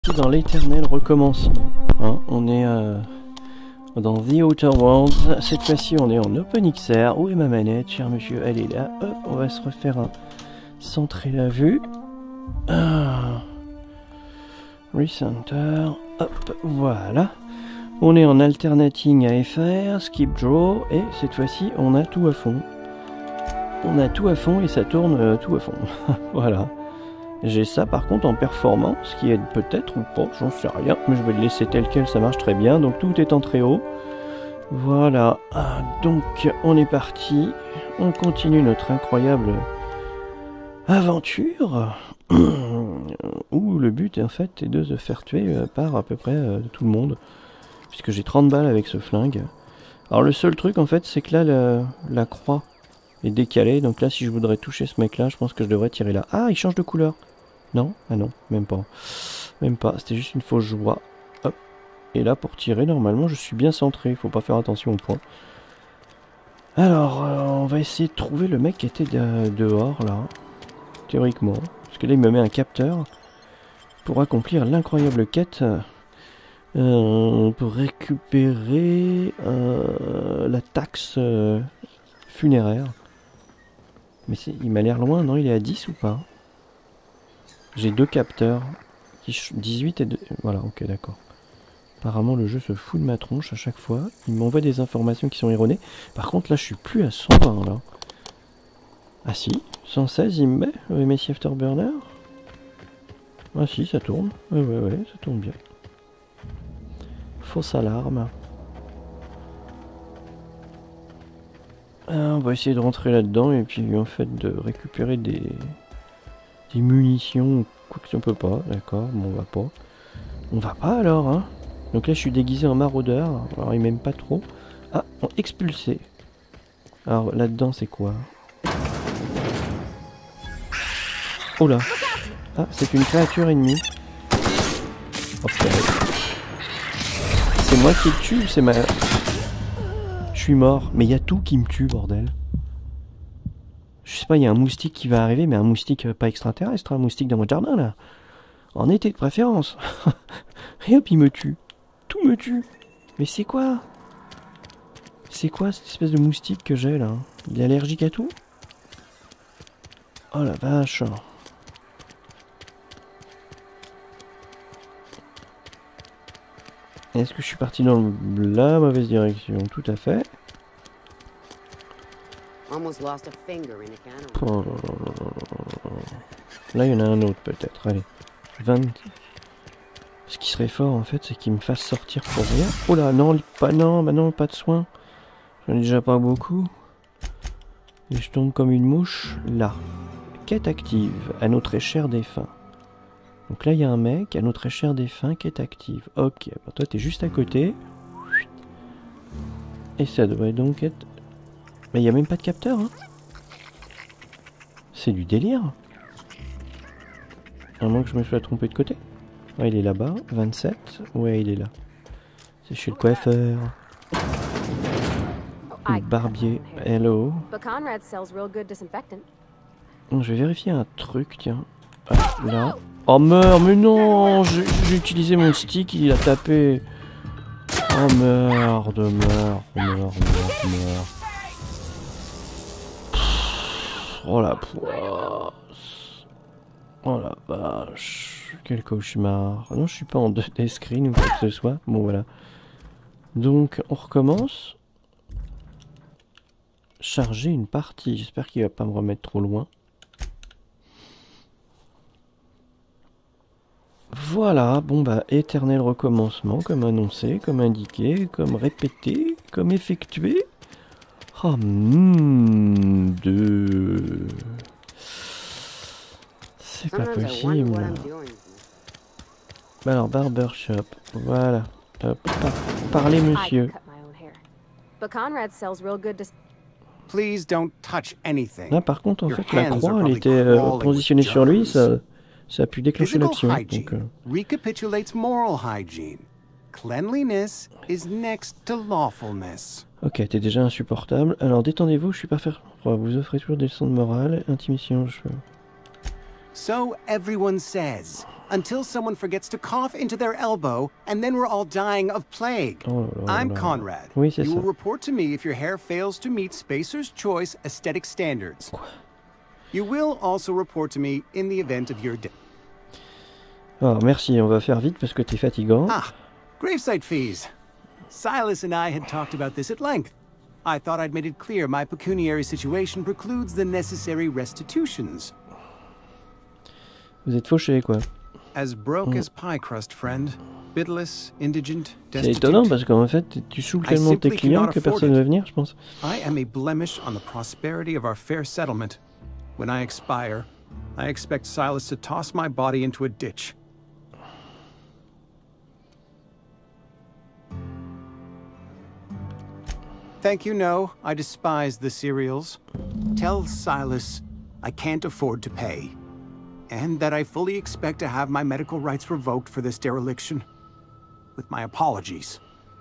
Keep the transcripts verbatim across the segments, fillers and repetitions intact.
Dans l'éternel recommencement. Hein, on est euh, dans The Outer Worlds. Cette fois-ci, on est en OpenXR. Où est ma manette, cher monsieur? Elle est là. Hop, on va se refaire un centrer la vue. Ah. Recenter. Hop, voilà. On est en alternating à F R, skip draw, et cette fois-ci, on a tout à fond. On a tout à fond et ça tourne euh, tout à fond. Voilà. J'ai ça par contre en performance, qui aide peut-être ou pas, j'en sais rien, mais je vais le laisser tel quel, ça marche très bien, donc tout est en très haut. Voilà, ah, donc on est parti, on continue notre incroyable aventure, où le but en fait est de se faire tuer par à peu près euh, tout le monde, puisque j'ai trente balles avec ce flingue. Alors le seul truc en fait, c'est que là, la, la croix est décalée, donc là si je voudrais toucher ce mec là, je pense que je devrais tirer là. Ah, il change de couleur. Non? Ah non, même pas. Même pas, c'était juste une fausse joie. Hop. Et là, pour tirer, normalement, je suis bien centré. Il faut pas faire attention au point. Alors, euh, on va essayer de trouver le mec qui était de dehors, là. Théoriquement. Parce que là, il me met un capteur pour accomplir l'incroyable quête. Euh, pour récupérer euh, la taxe euh, funéraire. Mais il m'a l'air loin, non? Il est à dix ou pas? J'ai deux capteurs, qui dix-huit et deux... Voilà, ok, d'accord. Apparemment, le jeu se fout de ma tronche à chaque fois. Il m'envoie des informations qui sont erronées. Par contre, là, je suis plus à cent vingt, là. Ah si, cent seize, il me met, le M S I Afterburner. Ah si, ça tourne. Ouais, ouais, ouais, ça tourne bien. Fausse alarme. Ah, on va essayer de rentrer là-dedans et puis, en fait, de récupérer des... des munitions, quoi que si on peut pas, d'accord, bon on va pas. On va pas alors, hein. Donc là je suis déguisé en maraudeur, alors il m'aime pas trop. Ah, on expulsé. Alors là-dedans c'est quoi? Oh là. Ah, c'est une créature ennemie. Ok. C'est moi qui le tue, c'est ma... Je suis mort, mais il y a tout qui me tue, bordel. Je sais pas, il y a un moustique qui va arriver, mais un moustique euh, pas extraterrestre, un moustique dans mon jardin, là. En été de préférence. Et hop, il me tue. Tout me tue. Mais c'est quoi? C'est quoi cette espèce de moustique que j'ai, là? Il est allergique à tout? Oh la vache. Est-ce que je suis parti dans la mauvaise direction? Tout à fait. Oh là, là, là, là. Là, il y en a un autre peut-être. Allez. vingt. Ce qui serait fort en fait, c'est qu'il me fasse sortir pour rien. Oh là, non, pas, non, bah non, pas de soin. J'en ai déjà pas beaucoup. Et je tombe comme une mouche. Là. Quête active. À notre cher défunt. Donc là, il y a un mec. À notre cher défunt. Quête active. Ok. Bah, toi, t'es juste à côté. Et ça devrait donc être... Mais il n'y a même pas de capteur, hein. C'est du délire. À moins que je me sois trompé de côté. Ouais, il est là-bas. vingt-sept. Ouais, il est là. C'est chez le coiffeur. Le barbier. Hello. Je vais vérifier un truc, tiens. Ah, là. Oh merde, mais non. J'ai utilisé mon stick, il a tapé. Oh merde, merde, merde, merde, merde. Oh la poisse. Oh la vache. Quel cauchemar. Non, je suis pas en deux D screen ou quoi que ce soit. Bon, voilà. Donc, on recommence. Charger une partie. J'espère qu'il va pas me remettre trop loin. Voilà. Bon, bah, éternel recommencement, comme annoncé, comme indiqué, comme répété, comme effectué. Oh, mmh, deux... C'est pas possible. Alors, barbershop. Voilà. Hop, par parlez, monsieur. Là, par contre, en fait, la croix, elle était euh, positionnée sur lui, ça, ça a pu déclencher l'action. Donc, euh... Ok, t'es déjà insupportable. Alors, détendez-vous, je suis pas faire... Vous offrez toujours des leçons de morale. Intimidation, je... So everyone says. Until someone forgets to cough into their elbow, and then we're all dying of plague. Oh là là I'm là. Conrad. Oui, c'est You ça. will report to me if your hair fails to meet Spacer's Choice aesthetic standards. Quoi? You will also report to me in the event of your death. Alors, merci, on va faire vite parce que t'es fatigant. Ah, gravesite fees. Silas and I had talked about this at length. I thought I'd made it clear my pecuniary situation precludes the necessary restitutions. Vous êtes fauché, quoi. As broke Mm. as pie crust, friend. Bitless, indigent, C'est étonnant destitute. parce qu'en fait, tu saoules I tellement tes simply clients cannot que afford personne it. ne va venir, je pense. I am a blemish on the prosperity of our fair settlement. When I expire, I expect Silas to toss my body into a ditch. Thank you, no. I despise the cereals. Tell Silas I can't afford to pay. And that I fully expect to have my medical rights revoked for this dereliction. With my apologies.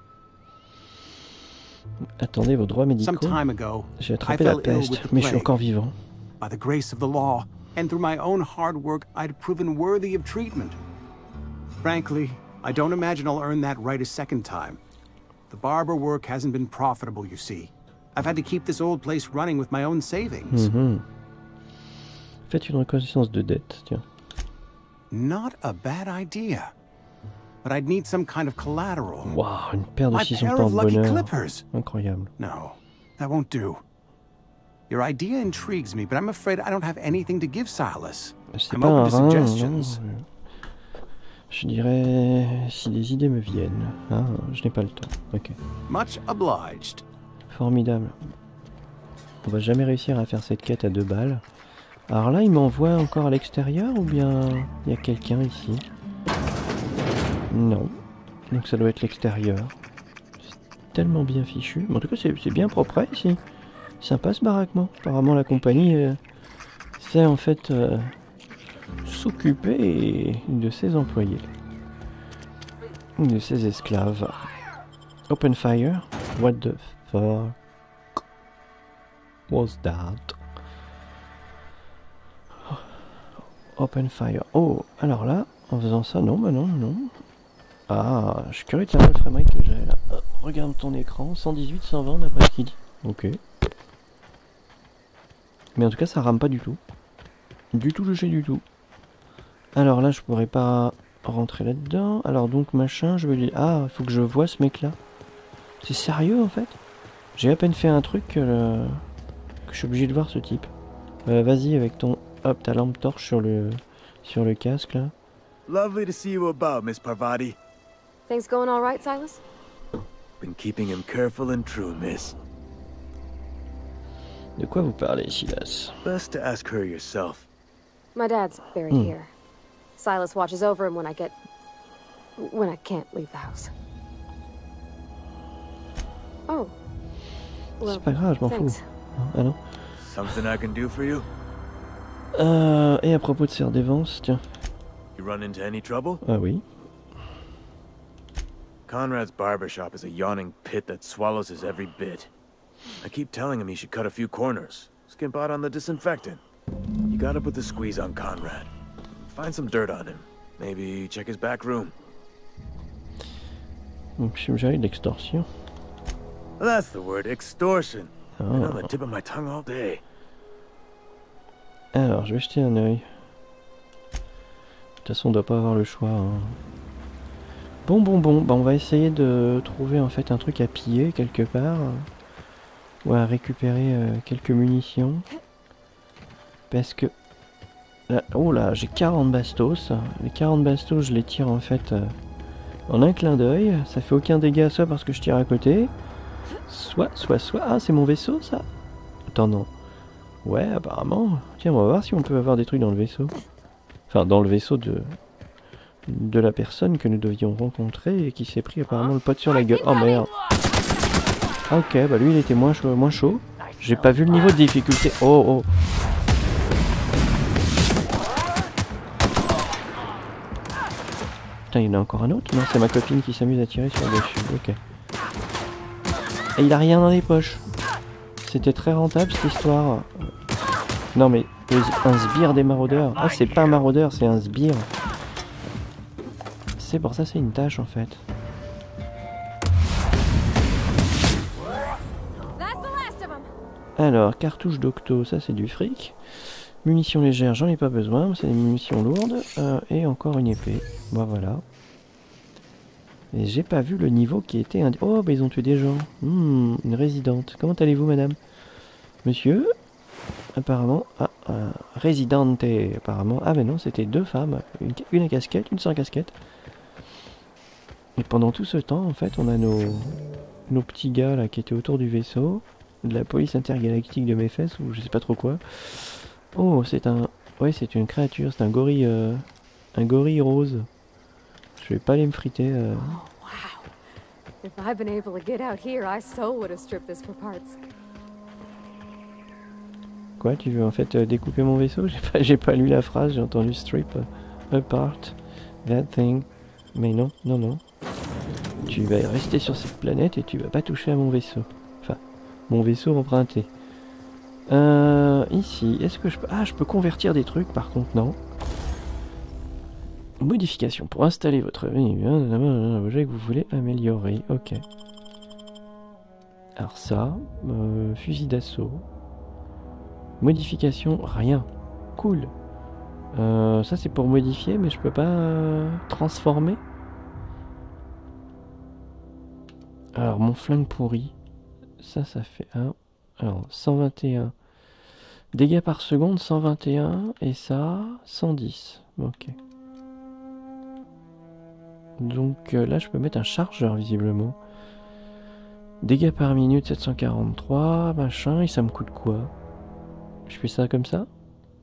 Attendez vos droits Some médicaux. time ago, J'ai I attrapé la fell ill with peste, the mais je suis plague. encore vivant. By the grace of the law, and through my own hard work, I'd proven worthy of treatment. Frankly, I don't imagine I'll earn that right a second time. The barber work hasn't been profitable, you see. I've had to keep this old place running with my own savings. Mhm. Faites une reconnaissance de dette, tiens. Not a bad idea. But I'd need some kind of collateral. Waouh, une paire de My six cents pair of lucky porte-bonheur. clippers. Incroyable. No, that won't do. Your idea intrigues me, but I'm afraid I don't have anything to give Silas. C'est I'm pas un open to rein, suggestions. non. Je dirais si des idées me viennent. Ah, je n'ai pas le temps. Ok. Much obliged. Formidable. On va jamais réussir à faire cette quête à deux balles. Alors là, il m'envoie encore à l'extérieur ou bien il y a quelqu'un ici? Non. Donc ça doit être l'extérieur. C'est tellement bien fichu. Mais en tout cas, c'est c'est bien propre ici. Sympa ce baraquement. Apparemment, la compagnie euh, sait en fait euh, s'occuper de ses employés. Ou de ses esclaves. Open fire. What the fuck was that? Open fire. Oh, alors là, en faisant ça, non, bah non, non. Ah, je suis curieux de savoir le framerate que j'ai là. Oh, regarde ton écran, cent dix-huit, cent vingt d'après ce qu'il dit. Ok. Mais en tout cas, ça rame pas du tout. Du tout, touché du tout. Alors là, je pourrais pas rentrer là-dedans. Alors donc, machin, je vais lui... Ah, il faut que je voie ce mec-là. C'est sérieux, en fait? J'ai à peine fait un truc que, le... que je suis obligé de voir ce type. Euh, vas-y, avec ton... Hop, ta lampe torche sur le... sur le casque, là. Lovely to see you about, Miss Parvati. Things going all right, Silas? Been keeping him careful and true, miss. De quoi vous parlez, Silas? Best to ask her yourself. My dad's buried Hmm. here. Silas watches over him when I get... when I can't leave the house. Oh. Well, C'est pas grave, je m'en fous. thanks. Ah non. Something I can do for you? Euh, et à propos de serre dévance, tiens. You run into any trouble? Ah oui. Conrad's barbershop is a yawning pit that swallows his every bit. I keep telling him he should cut a few corners. Skimp out on the disinfectant. You gotta put the squeeze on Conrad. Find some dirt on him. Maybe check his back room. Donc je suis obligé de l'extorsion. That's the word, extortion. Been on the Oh. tip of my tongue all day. Alors, je vais jeter un œil. De toute façon, on doit pas avoir le choix. Hein. Bon, bon, bon. Bah, on va essayer de trouver en fait un truc à piller quelque part. Ou à récupérer euh, quelques munitions. Parce que... Là, oh là, j'ai quarante bastos. Les quarante bastos, je les tire en fait euh, en un clin d'œil. Ça fait aucun dégât, soit parce que je tire à côté. Soit, soit, soit... Ah, c'est mon vaisseau, ça? Attends, non. Ouais, apparemment. Tiens, on va voir si on peut avoir des trucs dans le vaisseau. Enfin, dans le vaisseau de... de la personne que nous devions rencontrer et qui s'est pris apparemment le pote sur la gueule. Oh merde. Ah, ok, bah lui il était moins chaud. Moins chaud. J'ai pas vu le niveau de difficulté. Oh, oh. Putain, il y en a encore un autre? Non, c'est ma copine qui s'amuse à tirer sur le dessus. Ok. Et il a rien dans les poches. C'était très rentable cette histoire. Non mais, un sbire des maraudeurs. Ah, c'est pas un maraudeur, c'est un sbire. C'est pour ça, c'est une tâche en fait. Alors, cartouche d'octo, ça c'est du fric. Munitions légères, j'en ai pas besoin, c'est des munitions lourdes. Euh, et encore une épée. Bon, voilà. Et j'ai pas vu le niveau qui était... Indi oh, bah ils ont tué des gens. Hmm, une résidente. Comment allez-vous, madame? Monsieur? Apparemment... Ah, euh, résidente, apparemment. Ah, mais non, c'était deux femmes. Une, une à casquette, une sans casquette. Et pendant tout ce temps, en fait, on a nos, nos petits gars là qui étaient autour du vaisseau. De la police intergalactique de mes fesses, ou je sais pas trop quoi. Oh, c'est un... Ouais, c'est une créature, c'est un gorille... Euh... Un gorille rose. Je vais pas aller me friter. Euh... Oh, wow. If I'd been able to get out here, I so would have stripped this for parts. Quoi, tu veux en fait euh, découper mon vaisseau? J'ai pas, j'ai pas lu la phrase, j'ai entendu strip apart that thing. Mais non, non, non. Tu vas rester sur cette planète et tu vas pas toucher à mon vaisseau. Enfin, mon vaisseau emprunté. Euh, ici, est-ce que je peux... Ah, je peux convertir des trucs, par contre, non. Modification pour installer votre objet que vous voulez améliorer. Ok. Alors ça, euh, fusil d'assaut. Modification, rien. Cool. Euh, ça c'est pour modifier, mais je peux pas euh, transformer. Alors mon flingue pourri. Ça, ça fait un. Alors cent vingt et un. Dégâts par seconde, cent vingt et un. Et ça, cent dix. Ok. Donc euh, là, je peux mettre un chargeur, visiblement. Dégâts par minute, sept cent quarante-trois, machin. Et ça me coûte quoi? Je fais ça comme ça?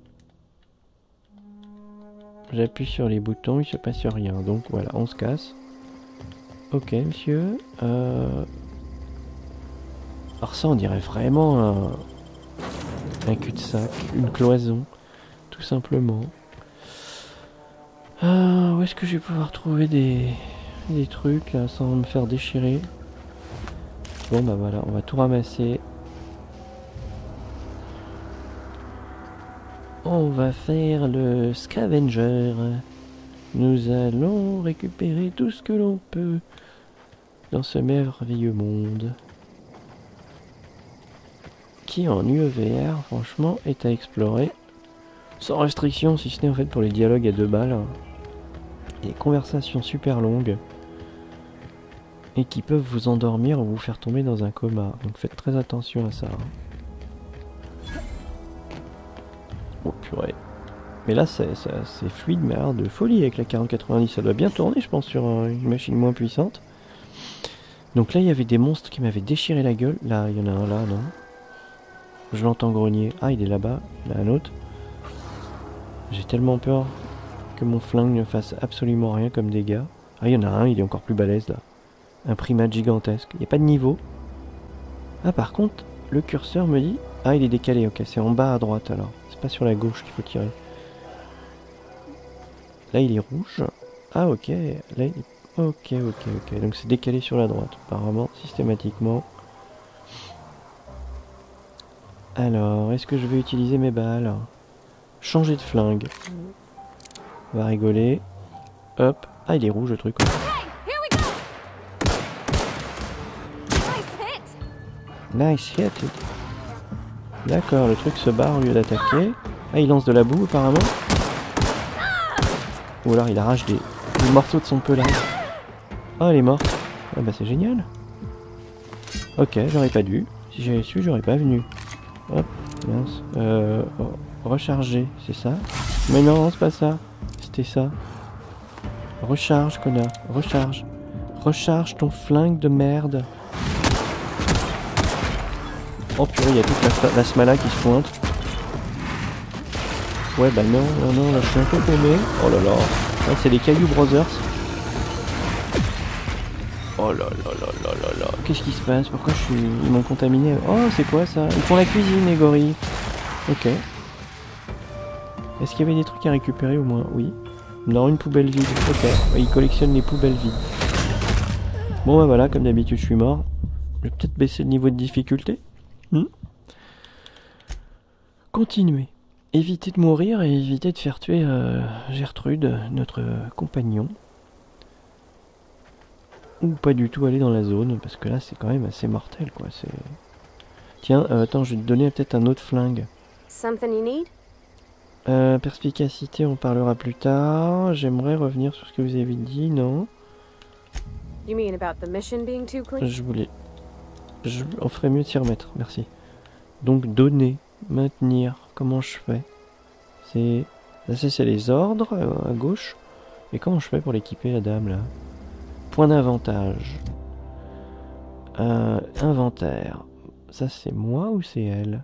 J'appuie sur les boutons, il se passe rien. Donc voilà, on se casse. Ok, monsieur. Euh... Alors ça, on dirait vraiment un, un cul-de-sac, une cloison, tout simplement. Ah, où est-ce que je vais pouvoir trouver des, des trucs là sans me faire déchirer? Bon bah voilà, on va tout ramasser. On va faire le scavenger. Nous allons récupérer tout ce que l'on peut dans ce merveilleux monde qui en U E V R franchement est à explorer sans restriction, si ce n'est en fait pour les dialogues à deux balles. Des conversations super longues et qui peuvent vous endormir ou vous faire tomber dans un coma. Donc faites très attention à ça. Oh purée. Mais là c'est fluide mais alors de folie avec la quarante quatre-vingt-dix. Ça doit bien tourner je pense sur une machine moins puissante. Donc là il y avait des monstres qui m'avaient déchiré la gueule. Là il y en a un là, non? Je l'entends grogner. Ah il est là-bas, il y en a un autre. J'ai tellement peur que mon flingue ne fasse absolument rien comme dégâts. Ah, il y en a un, il est encore plus balèze là. Un primate gigantesque. Il n'y a pas de niveau. Ah, par contre, le curseur me dit... Ah, il est décalé, ok, c'est en bas à droite alors. C'est pas sur la gauche qu'il faut tirer. Là, il est rouge. Ah, ok. Là, il est... Ok, ok, ok. Donc c'est décalé sur la droite, apparemment, systématiquement. Alors, est-ce que je vais utiliser mes balles? Changer de flingue. On va rigoler. Hop. Ah, il est rouge le truc. Nice hit. D'accord, le truc se barre au lieu d'attaquer. Ah, il lance de la boue apparemment. Ou alors il arrache des, des morceaux de son pelage. Ah, elle est morte. Ah bah c'est génial. Ok, j'aurais pas dû. Si j'avais su, j'aurais pas venu. Hop, mince. Euh, oh, recharger, c'est ça? Mais non, c'est pas ça. C'était ça. Recharge, connard. Recharge. Recharge ton flingue de merde. Oh purée, il y a toute la, la smala qui se pointe. Ouais, bah non, non, non, là je suis un peu paumé. Oh là là. Ouais, c'est les Caillou Brothers. Oh là là là là là là. Qu'est-ce qui se passe? Pourquoi je suis... ils m'ont contaminé? Oh, c'est quoi ça? Ils font la cuisine, les gorilles. Ok. Est-ce qu'il y avait des trucs à récupérer au moins? Oui. Non, une poubelle vide. Ok. Ils collectionnent les poubelles vides. Bon bah voilà, comme d'habitude je suis mort. Je vais peut-être baisser le niveau de difficulté. Hmm. Continuer. éviter de mourir et éviter de faire tuer euh, Gertrude, notre compagnon. Ou pas du tout aller dans la zone, parce que là c'est quand même assez mortel quoi. C'est... Tiens, euh, attends, je vais te donner peut-être un autre flingue. Something you need? Euh, perspicacité, on parlera plus tard. J'aimerais revenir sur ce que vous avez dit, non? You mean about the mission being too clean? Je voulais... Je... On ferait mieux de s'y remettre, merci. Donc donner, maintenir, comment je fais? C'est... Ça c'est les ordres, euh, à gauche. Et comment je fais pour l'équiper la dame là? Point d'avantage. Euh, inventaire. Ça c'est moi ou c'est elle?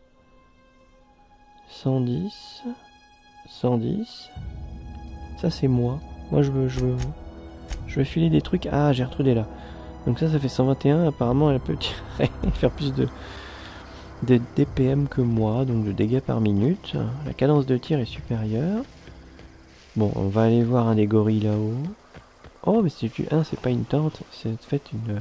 cent dix. cent dix. Ça c'est moi. Moi je veux, je veux... Je vais filer des trucs. Ah, Gertrude est là. Donc ça, ça fait cent vingt et un. Apparemment, elle peut tirer faire plus de... de D P M que moi. Donc de dégâts par minute. La cadence de tir est supérieure. Bon, on va aller voir un des gorilles là-haut. Oh, mais c'est un, c'est pas une tente. C'est en fait une...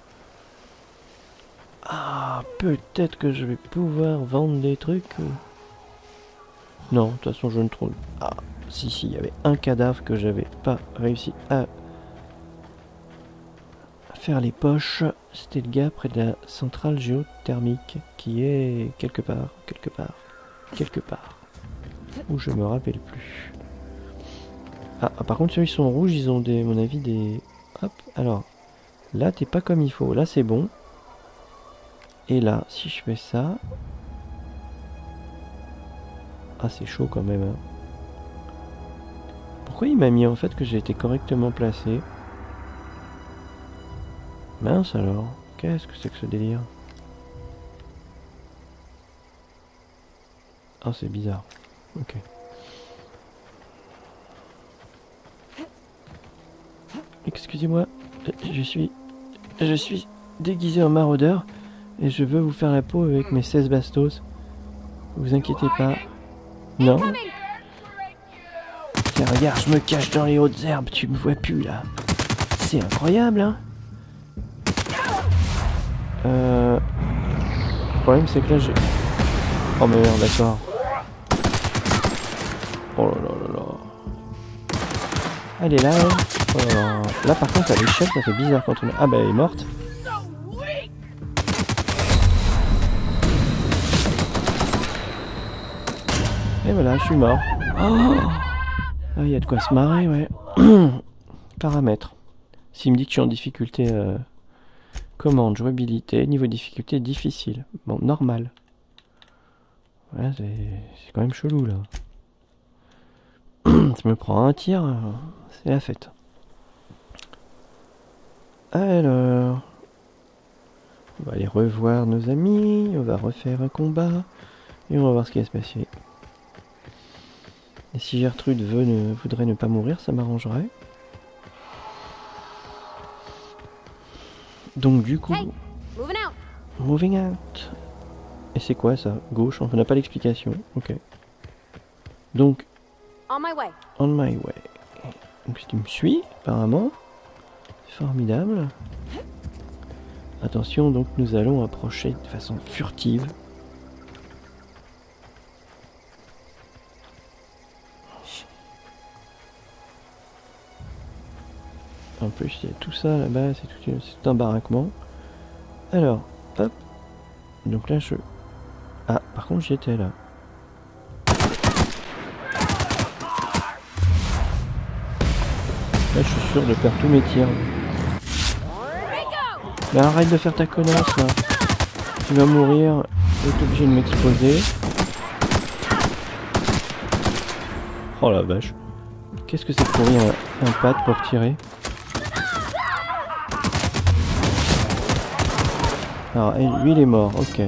Ah, peut-être que je vais pouvoir vendre des trucs. Non, de toute façon, je ne trouve... Ah, si, si, il y avait un cadavre que j'avais pas réussi à... faire les poches. C'était le gars près de la centrale géothermique qui est quelque part, quelque part, quelque part. Où je me rappelle plus. Ah, ah par contre, ceux qui sont rouges, ils ont des, à mon avis, des... Hop, alors. Là, t'es pas comme il faut. Là, c'est bon. Et là, si je fais ça... Ah, c'est chaud quand même. Hein. Pourquoi il m'a mis en fait que j'ai été correctement placé? Mince alors, qu'est-ce que c'est que ce délire? Ah, c'est bizarre. Ok. Excusez-moi, je suis... Je suis déguisé en maraudeur et je veux vous faire la peau avec mes seize bastos. Vous inquiétez pas. Non? Tiens, regarde, je me cache dans les hautes herbes, tu me vois plus là. C'est incroyable, hein? Euh... Le problème c'est que là j'ai... Oh merde, d'accord. Oh là là là là. Elle est là, elle. Oh là là. Là par contre à l'échelle ça fait bizarre quand on... Ah bah elle est morte. Et voilà, je suis mort. Oh, ah, il y a de quoi se marrer, ouais. Paramètres. S'il me dit que je suis en difficulté... Euh... Commande, jouabilité, niveau de difficulté difficile. Bon, normal. Ouais, c'est quand même chelou là. Je me prends un tir, c'est la fête. Alors, on va aller revoir nos amis, on va refaire un combat et on va voir ce qui va se passer. Et si Gertrude veut ne, voudrait ne pas mourir, ça m'arrangerait. Donc du coup... Hey, moving out. Moving out. Et c'est quoi ça? Gauche, on n'a pas l'explication. Ok. Donc... On my way. On my way. Donc tu me suis, apparemment. Formidable. Attention, donc nous allons approcher de façon furtive. En plus, il y a tout ça là-bas, c'est tout, tout un baraquement. Alors, hop. Donc là, je... Ah, par contre, j'y étais là. Là, je suis sûr de perdre tous mes tirs. Mais arrête de faire ta connasse, là. Tu vas mourir, tu es obligé de m'exploser. Oh la vache. Qu'est-ce que c'est pour rien un, un pad pour tirer? Alors, lui il est mort, ok.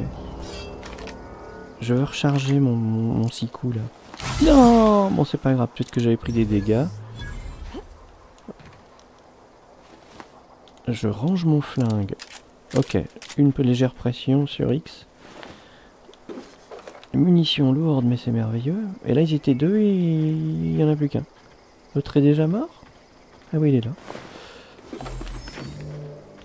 Je veux recharger mon, mon, mon six coups là. Non, bon c'est pas grave, peut-être que j'avais pris des dégâts. Je range mon flingue. Ok, une peu légère pression sur X. Munitions lourdes, mais c'est merveilleux. Et là ils étaient deux et il n'y en a plus qu'un. L'autre est déjà mort? Ah oui, il est là.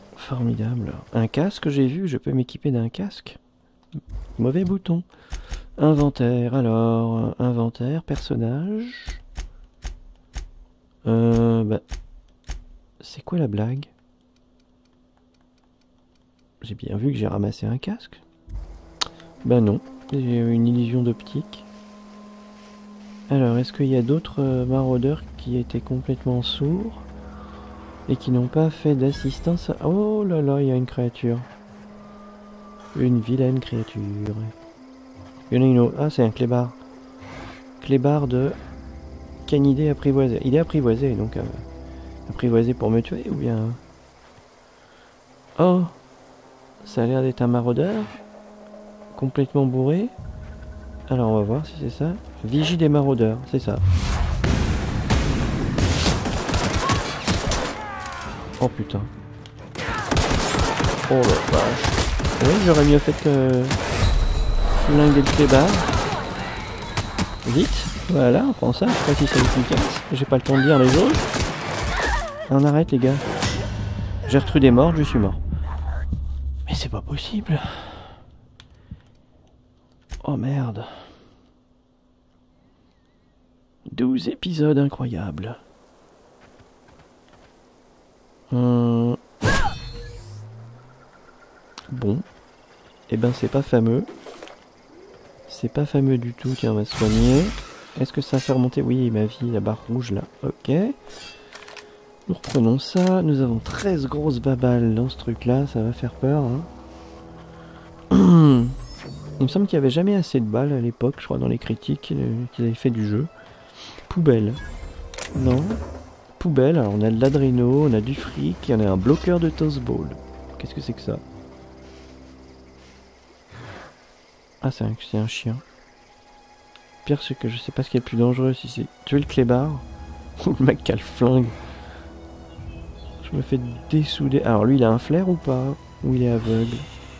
Formidable. Un casque, j'ai vu, je peux m'équiper d'un casque. Mauvais bouton. Inventaire, alors, inventaire, personnage. Euh, bah, c'est quoi la blague? J'ai bien vu que j'ai ramassé un casque. Bah non, j'ai une illusion d'optique. Alors, est-ce qu'il y a d'autres euh, maraudeurs qui étaient complètement sourds et qui n'ont pas fait d'assistance à... Oh là là, il y a une créature. Une vilaine créature. Il y en a une autre. Ah, c'est un clébard. Clébard de canidé apprivoisé. Il est apprivoisé, donc euh, apprivoisé pour me tuer ou bien... Oh, ça a l'air d'être un maraudeur. Complètement bourré. Alors on va voir si c'est ça. Vigie des maraudeurs, c'est ça. Oh putain. Oh la vache. Oui, j'aurais mieux fait que flinguer le clébard. Vite, voilà, on prend ça, je sais pas si c'est efficace. J'ai pas le temps de lire les autres. On arrête les gars. Gertrude est morte, je suis mort. Mais c'est pas possible. Oh merde. douze épisodes incroyables. Hum. Bon. Eh ben c'est pas fameux. C'est pas fameux du tout. Tiens, on va soigner. Est-ce que ça fait remonter? Oui, ma vie, la barre rouge là. Ok. Nous reprenons ça. Nous avons treize grosses babales dans ce truc là. Ça va faire peur. Hein. Il me semble qu'il n'y avait jamais assez de balles à l'époque, je crois, dans les critiques qu'ils avaient fait du jeu. Poubelle. Non. Poubelle, alors on a de l'adréno, on a du fric, et on a un bloqueur de toast ball. Qu'est-ce que c'est que ça? Ah, c'est un, c'est un chien. Pire, c'est que je sais pas ce qui est le plus dangereux, si c'est tuer le clébard ou le mec qui a le flingue. Je me fais dessouder. Alors lui, il a un flair ou pas? Ou il est aveugle?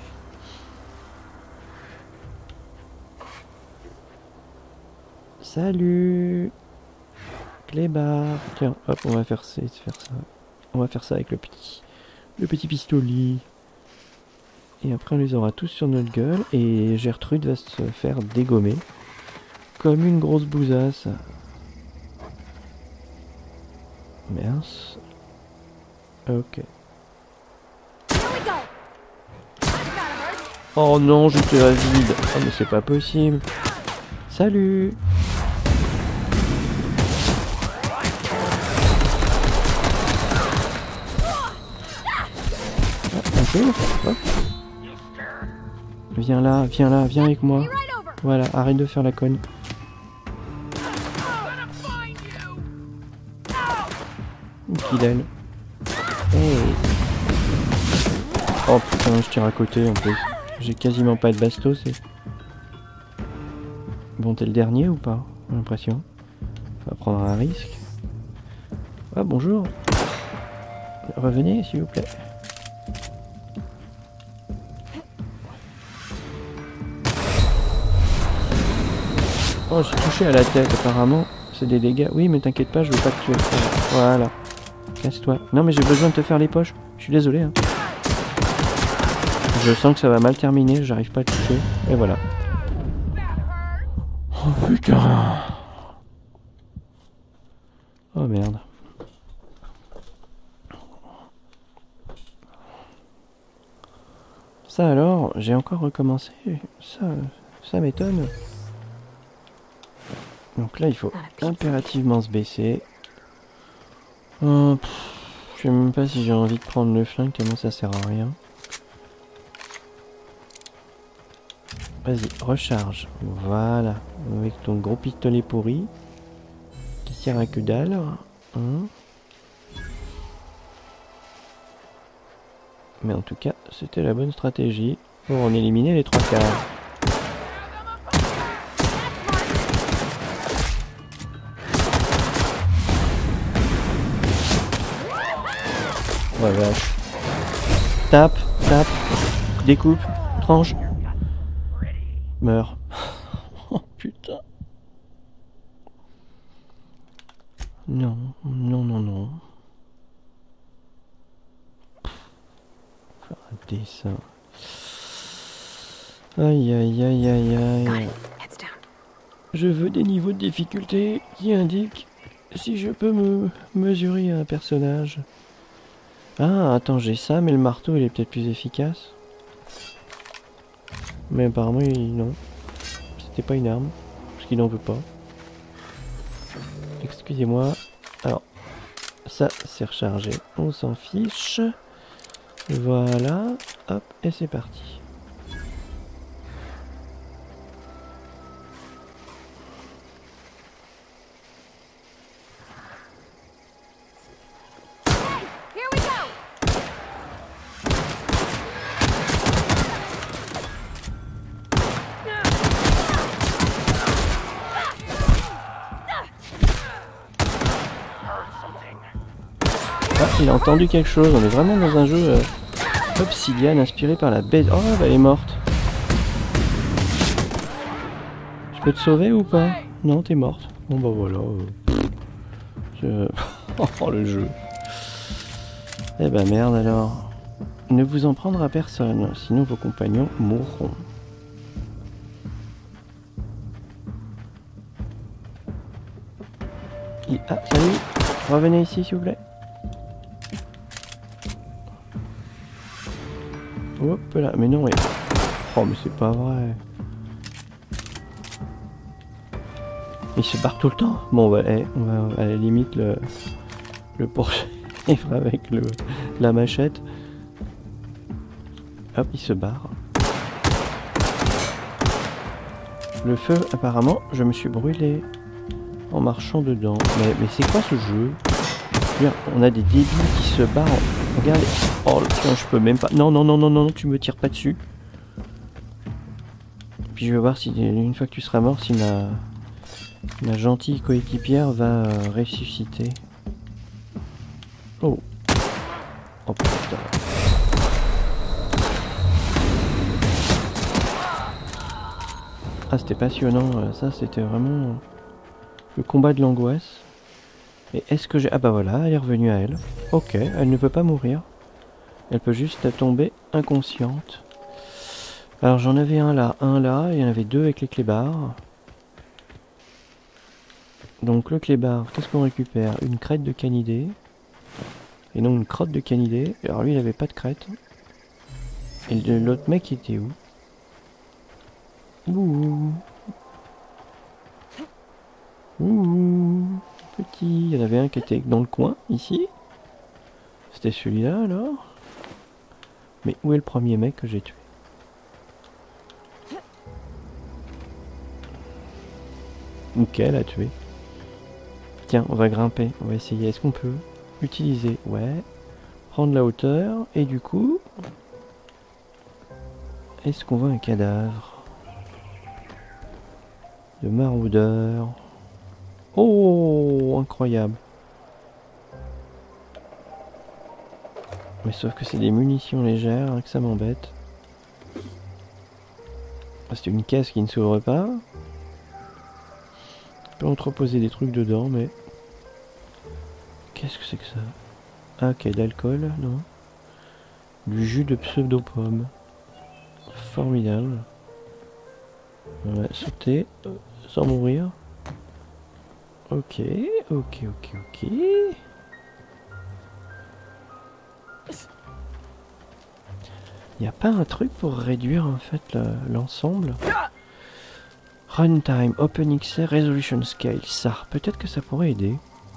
Salut clébard. Tiens, hop, on va faire ça, faire ça. On va faire ça avec le petit, le petit pistolet. Et après on les aura tous sur notre gueule. Et Gertrude va se faire dégommer. Comme une grosse bousasse. Mince. Ok. Oh non, j'étais à vide. Oh mais c'est pas possible. Salut. Hop. Viens là, viens là, viens avec moi. Voilà, arrête de faire la conne. Qu'il aille. Hey. Oh putain, je tire à côté en plus. J'ai quasiment pas de bastos. Et... Bon, t'es le dernier ou pas? J'ai l'impression. On va prendre un risque. Ah, bonjour. Revenez, s'il vous plaît. Oh, j'ai touché à la tête, apparemment. C'est des dégâts. Oui, mais t'inquiète pas, je veux pas te tuer. Voilà. Casse-toi. Non, mais j'ai besoin de te faire les poches. Je suis désolé. Hein. Je sens que ça va mal terminer. J'arrive pas à te toucher. Et voilà. Oh putain. Oh merde. Ça alors, j'ai encore recommencé. Ça, ça m'étonne. Donc là, il faut impérativement se baisser. Oh, pff, je sais même pas si j'ai envie de prendre le flingue, tellement ça sert à rien. Vas-y, recharge. Voilà. Avec ton gros pistolet pourri. Qui sert à que dalle. Hein. Mais en tout cas, c'était la bonne stratégie pour en éliminer les trois quarts. Oh la vache. Tape, tape, découpe, tranche. Meurs. Oh putain. Non, non, non, non. Faire un dessin. Aïe, aïe, aïe, aïe, aïe. Je veux des niveaux de difficulté qui indiquent si je peux me mesurer à un personnage. Ah, attends, j'ai ça, mais le marteau, il est peut-être plus efficace. Mais apparemment, il... non. C'était pas une arme, parce qu'il n'en veut pas. Excusez-moi. Alors, ça, c'est rechargé. On s'en fiche. Voilà. Hop, et c'est parti. Il a entendu quelque chose, on est vraiment dans un jeu euh, Obsidian inspiré par la baie. Oh, bah, elle est morte. Je peux te sauver ou pas? Non, t'es morte. Bon bah voilà. Euh, je... oh le jeu. Eh bah merde alors. Ne vous en prendre à personne, sinon vos compagnons mourront. Et... ah salut, revenez ici s'il vous plaît. Hop là, mais non, mais... oh, mais c'est pas vrai. Il se barre tout le temps. Bon, bah, hey, on va à la limite le, le poursuivre avec le, la machette. Hop, il se barre. Le feu, apparemment, je me suis brûlé en marchant dedans. Mais, mais c'est quoi ce jeu? On a des débiles qui se barrent. Regardez. Oh, tiens, je peux même pas. Non, non, non, non, non, tu me tires pas dessus. Puis je vais voir si, une fois que tu seras mort, si ma, ma gentille coéquipière va euh, ressusciter. Oh. Oh putain. Ah, c'était passionnant. Ça, c'était vraiment le combat de l'angoisse. Et est-ce que j'ai... ah bah voilà, elle est revenue à elle. Ok, elle ne peut pas mourir. Elle peut juste tomber inconsciente. Alors j'en avais un là, un là, et il y en avait deux avec les clébards. Donc le clébard, qu'est-ce qu'on récupère? Une crête de canidé. Et non, une crotte de canidé. Alors lui, il avait pas de crête. Et l'autre mec, il était où? Ouh. Ouh. Petit. Il y en avait un qui était dans le coin, ici. C'était celui-là, alors. Mais où est le premier mec que j'ai tué? Ou qu'elle a tué? Tiens, on va grimper. On va essayer. Est-ce qu'on peut utiliser? Ouais. Prendre la hauteur. Et du coup... est-ce qu'on voit un cadavre de maraudeur? Oh, incroyable. Mais sauf que c'est des munitions légères, hein, que ça m'embête. C'est une caisse qui ne s'ouvre pas. On peut entreposer des trucs dedans, mais... qu'est-ce que c'est que ça? Ah, ok, d'alcool, non? Du jus de pseudo-pomme. Formidable. On va sauter sans mourir. Ok, ok, ok, ok. Y a pas un truc pour réduire en fait l'ensemble? Runtime, OpenXR, Resolution Scale, ça, peut-être que ça pourrait aider.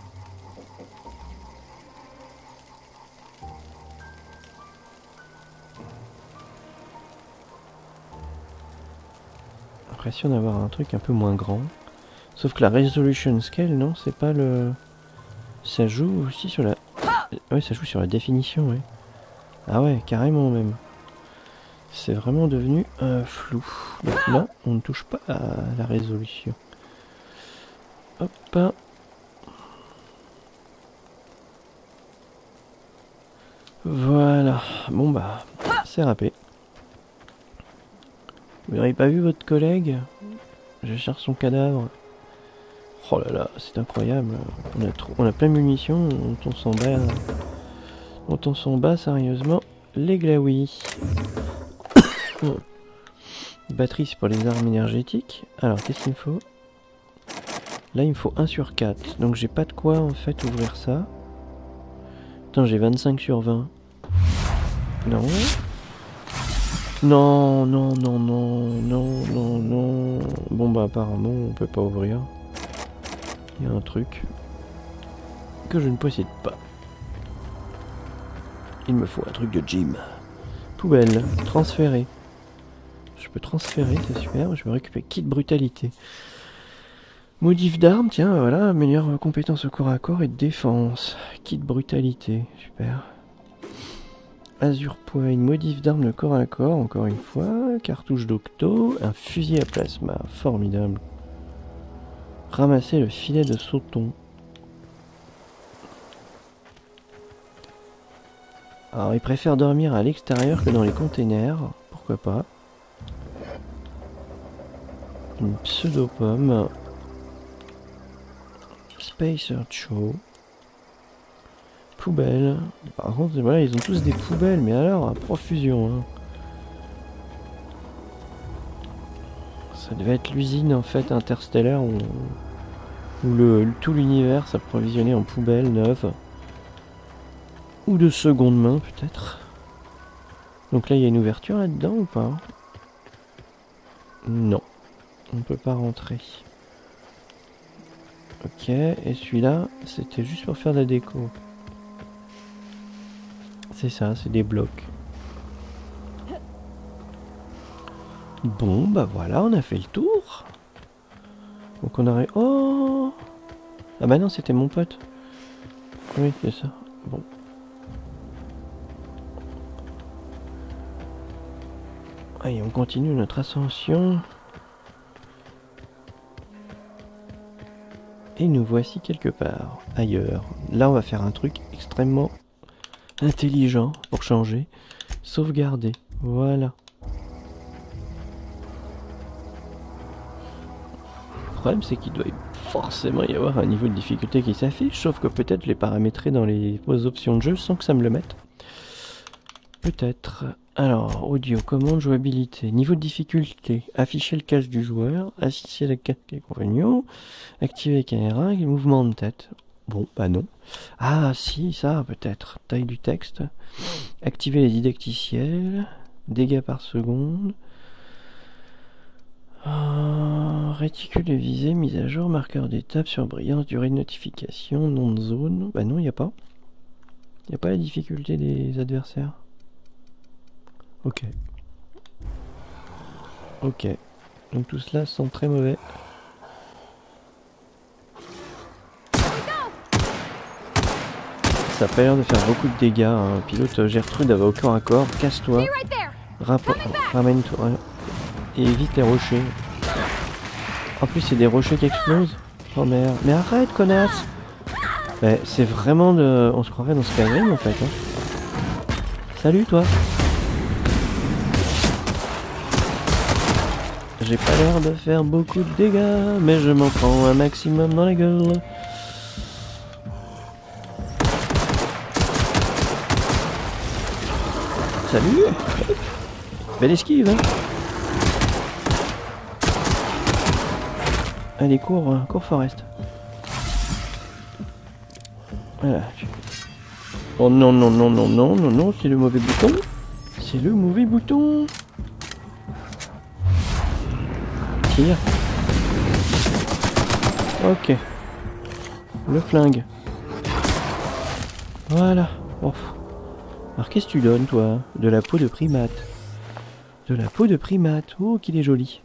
L'impression d'avoir un truc un peu moins grand. Sauf que la Resolution Scale, non, c'est pas le... ça joue aussi sur la... ouais, ça joue sur la définition, ouais. Ah ouais, carrément même. C'est vraiment devenu euh, flou. Donc là, on ne touche pas à la résolution. Hop. Voilà. Bon bah, c'est râpé. Vous n'avez pas vu votre collègue? Je cherche son cadavre. Oh là là, c'est incroyable. On a, trop, on a plein de munitions, on s'en bat. On s'en bat sérieusement. Les glaouis. Batterie, c'est pour les armes énergétiques. Alors, qu'est-ce qu'il me faut? Là, il me faut un sur quatre. Donc, j'ai pas de quoi, en fait, ouvrir ça. Attends, j'ai vingt-cinq sur vingt. Non. Non, non, non, non, non, non, non. Bon, bah, apparemment, on peut pas ouvrir. Il y a un truc que je ne possède pas. Il me faut un truc de gym. Poubelle. Transférer. Je peux transférer, c'est super. Je vais récupérer kit brutalité. Modif d'armes, tiens, voilà, meilleure compétence au corps à corps et défense. Kit brutalité, super. Azure Point, modif d'armes de corps à corps, encore une fois. Cartouche d'octo, un fusil à plasma, formidable. Ramasser le filet de sauton. Alors, il préfère dormir à l'extérieur que dans les containers, pourquoi pas. Une pseudo-pomme. Space Earth Show. Poubelle. Par contre, voilà, ils ont tous des poubelles, mais alors, à profusion. Hein. Ça devait être l'usine, en fait, interstellaire, où, où le, tout l'univers s'approvisionné en poubelles neuves. Ou de seconde main, peut-être. Donc là, il y a une ouverture là-dedans, ou pas? Non. On peut pas rentrer. Ok, et celui-là, c'était juste pour faire de la déco. C'est ça, c'est des blocs. Bon, bah voilà, on a fait le tour. Donc on aurait... Oh! Ah bah non, c'était mon pote. Oui, c'est ça. Bon. Allez, on continue notre ascension. Et nous voici quelque part, ailleurs. Là, on va faire un truc extrêmement intelligent pour changer. Sauvegarder. Voilà. Le problème, c'est qu'il doit forcément y avoir un niveau de difficulté qui s'affiche, sauf que peut-être je l'ai paramétré dans les options de jeu sans que ça me le mette. Peut-être. Alors, audio, commande, jouabilité, niveau de difficulté, afficher le casque du joueur, assister la carte des compagnons, activer la caméra et mouvement de tête. Bon, bah non. Ah, si, ça, peut-être. Taille du texte, activer les didacticiels, dégâts par seconde, euh, réticule de visée, mise à jour, marqueur d'étape, surbrillance, durée de notification, nom de zone. Bah non, il n'y a pas. Il n'y a pas la difficulté des adversaires. Ok. Ok. Donc tout cela sent très mauvais. Ça a pas l'air de faire beaucoup de dégâts. Hein. Pilote Gertrude avait au corps à corps. Casse-toi. Ramène-toi. Et évite les rochers. En plus, c'est des rochers qui explosent. Oh merde. Mais arrête, connasse. Bah, c'est vraiment de... On se croirait dans Skyrim en fait. Hein. Salut toi. J'ai pas l'air de faire beaucoup de dégâts, mais je m'en prends un maximum dans la gueule. Salut. Belle esquive, hein. Allez, cours, cours Forest. Voilà. Oh non, non, non, non, non, non, non, c'est le mauvais bouton. C'est le mauvais bouton. Tire. Ok. Le flingue. Voilà. Oh. Alors qu'est-ce que tu donnes, toi? De la peau de primate. De la peau de primate. Oh, qu'il est joli.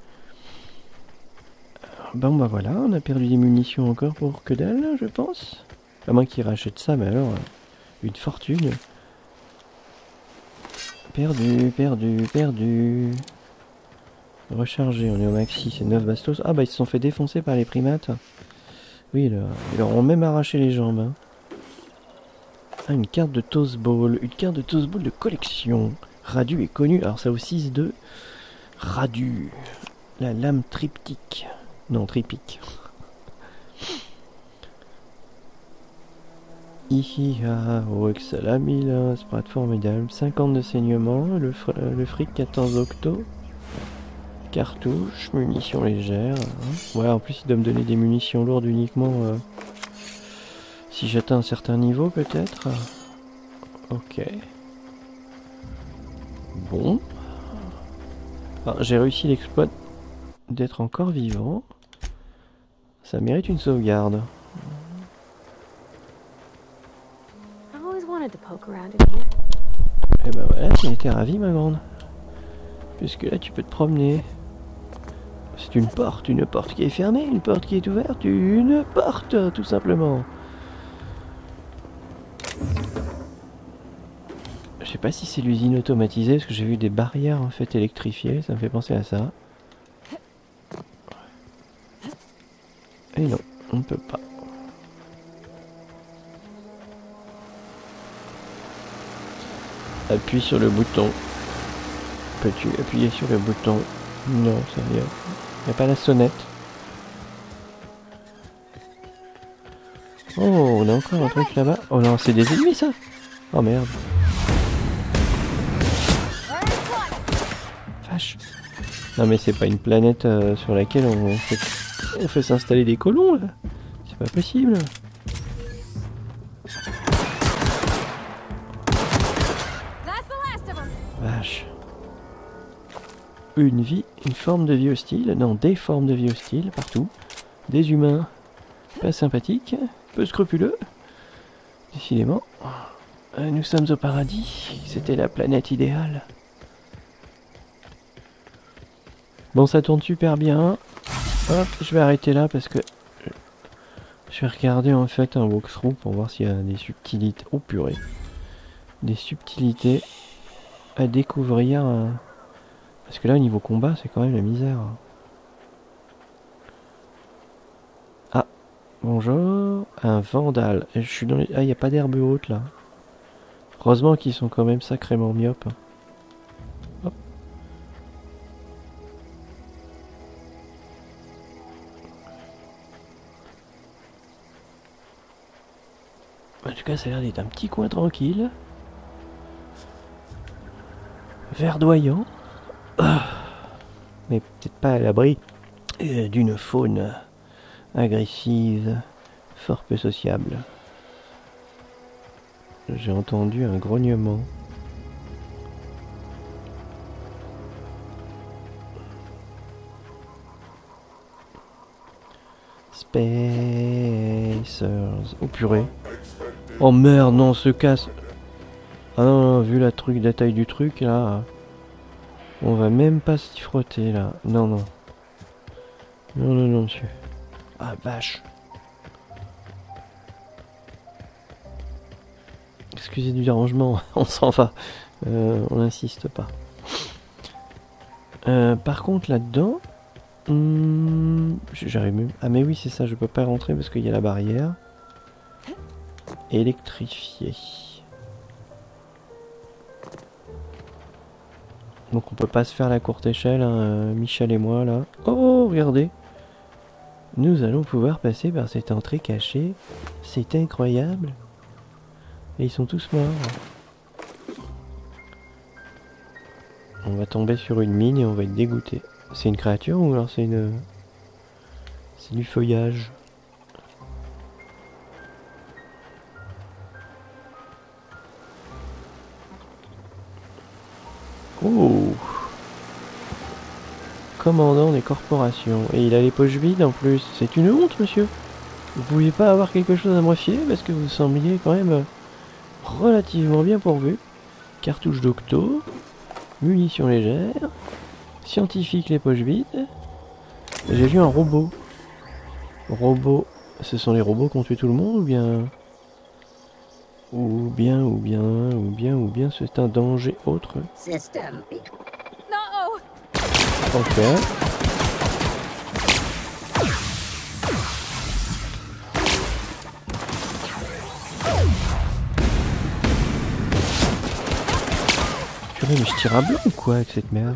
Bon, bah voilà, on a perdu des munitions encore pour que dalle, je pense. À moins qu'ils rachètent ça, mais alors, une fortune. Perdu, perdu, perdu. Recharger, on est au maxi, c'est neuf bastos. Ah bah ils se sont fait défoncer par les primates. Oui, là, ils leur ont même arraché les jambes. Hein. Ah, une carte de Toast Ball. Une carte de Toast Ball de collection. Radu est connu. Alors ça au six deux. Radu. La lame triptyque. Non, tripique. Ihiha, Oxalamila, Sprat formidable. cinquante de saignement. Le, fr le fric quatorze octo. Cartouches, munitions légères. Hein. Ouais, en plus il doit me donner des munitions lourdes uniquement euh, si j'atteins un certain niveau peut-être. Ok. Bon. Ah, j'ai réussi l'exploit d'être encore vivant. Ça mérite une sauvegarde. Et bah voilà, tu étais ravie ma grande. Puisque là tu peux te promener. C'est une porte, une porte qui est fermée, une porte qui est ouverte, une porte tout simplement. Je sais pas si c'est l'usine automatisée, parce que j'ai vu des barrières en fait électrifiées, ça me fait penser à ça. Et non, on ne peut pas. Appuie sur le bouton. Peux-tu appuyer sur le bouton? Non, ça y est. Il n'y a pas la sonnette. Oh, on a encore un truc là-bas. Oh non, c'est des ennemis ça. Oh merde. Vache. Non mais c'est pas une planète euh, sur laquelle on fait, on fait s'installer des colons là. C'est pas possible. Vache. Une vie, une forme de vie hostile. Non, des formes de vie hostile partout. Des humains pas sympathiques, peu scrupuleux. Décidément, nous sommes au paradis. C'était la planète idéale. Bon, ça tourne super bien. Hop, je vais arrêter là parce que je vais regarder en fait un walkthrough pour voir s'il y a des subtilités. Oh purée. Des subtilités à découvrir. Parce que là, au niveau combat, c'est quand même la misère. Ah, bonjour. Un vandale. Je suis dans les... Ah, il n'y a pas d'herbe haute là. Heureusement qu'ils sont quand même sacrément myopes. Hop. En tout cas, ça a l'air d'être un petit coin tranquille. Verdoyant. Mais peut-être pas à l'abri euh, d'une faune agressive, fort peu sociable. J'ai entendu un grognement. Spacers. Oh purée. Oh merde, non, on se casse. Ah non, non, vu la truc, la taille du truc là. On va même pas s'y frotter là. Non, non. Non, non, non, monsieur. Ah, vache. Excusez du dérangement, on s'en va. Euh, on n'insiste pas. Euh, par contre, là-dedans... Hmm, j'arrive même... Ah, mais oui, c'est ça, je peux pas rentrer parce qu'il y a la barrière. Électrifiée. Donc on peut pas se faire la courte échelle, hein, Michel et moi là. Oh, regardez. Nous allons pouvoir passer par cette entrée cachée. C'est incroyable. Et ils sont tous morts. On va tomber sur une mine et on va être dégoûté. C'est une créature ou alors c'est une... C'est du feuillage. Oh, commandant des corporations. Et il a les poches vides en plus. C'est une honte, monsieur. Vous pouviez pas avoir quelque chose à me fier parce que vous sembliez quand même relativement bien pourvu. Cartouche d'octo, munitions légères, scientifique les poches vides. J'ai vu un robot. Robot. Ce sont les robots qui ont tué tout le monde ou bien... Ou bien, ou bien, ou bien, ou bien, c'est un danger autre. System. No! Ok. Purée, mais je tire à blanc ou quoi avec cette merde?